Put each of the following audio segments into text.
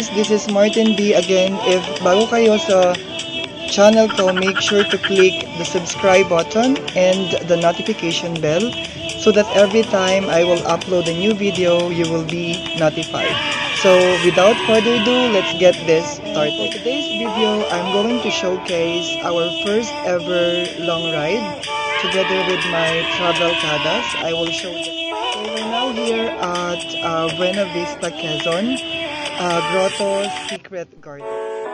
guys, this is Marteen Dee again. If bago kayo sa channel ko, make sure to click the subscribe button and the notification bell so that every time I will upload a new video, you will be notified. So without further ado, let's get this started. For today's video, I'm going to showcase our first ever long ride together with my travel cottage. I will show them. So we're now here at Buenavista Quezon, Grotto's Secret Garden.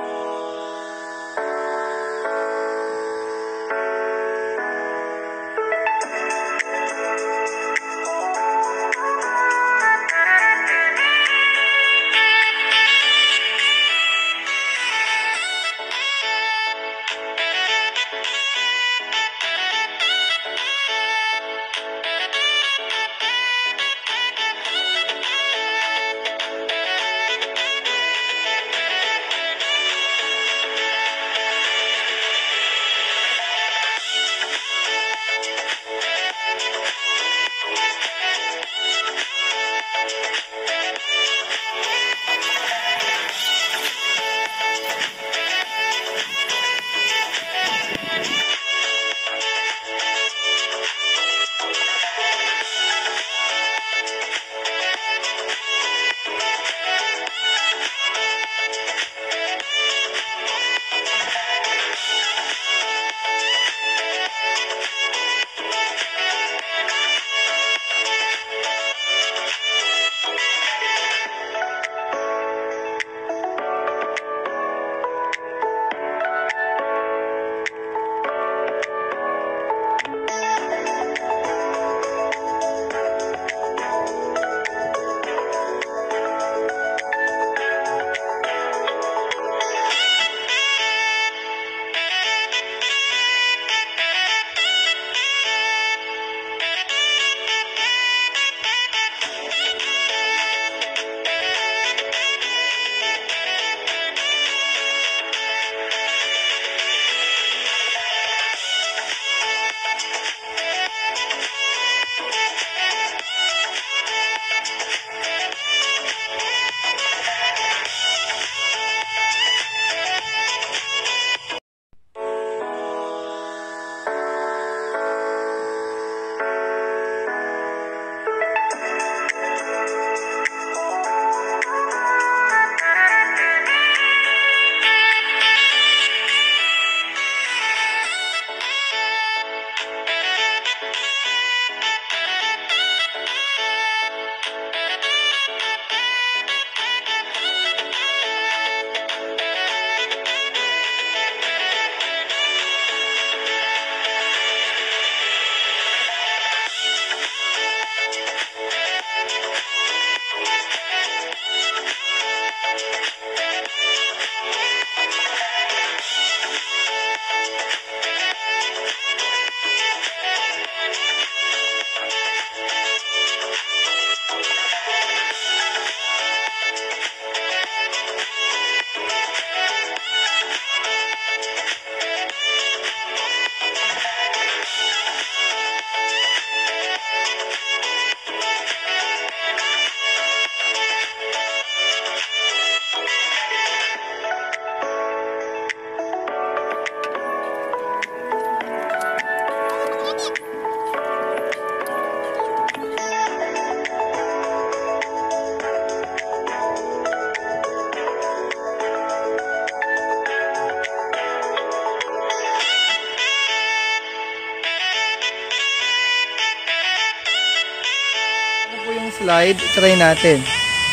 Slide, try natin.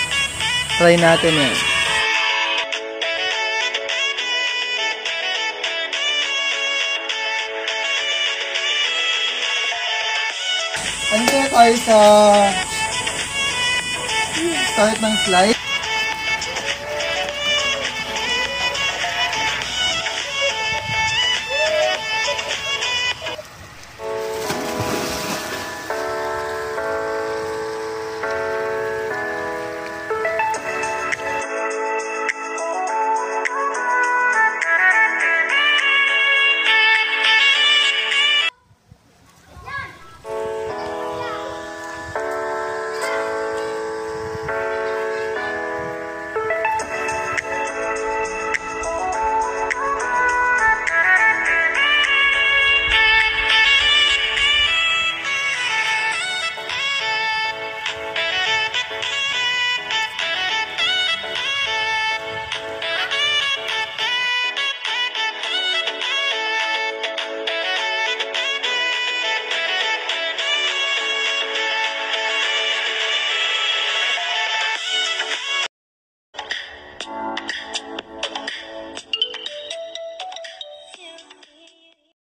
Try natin yan. Andito tayo sa start ng slide.